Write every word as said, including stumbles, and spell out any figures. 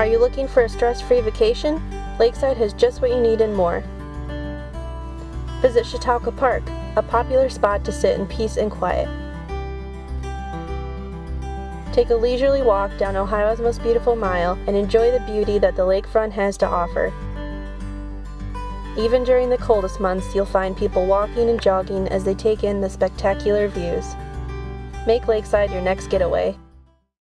Are you looking for a stress-free vacation? Lakeside has just what you need and more. Visit Chautauqua Park, a popular spot to sit in peace and quiet. Take a leisurely walk down Ohio's most beautiful mile and enjoy the beauty that the lakefront has to offer. Even during the coldest months, you'll find people walking and jogging as they take in the spectacular views. Make Lakeside your next getaway.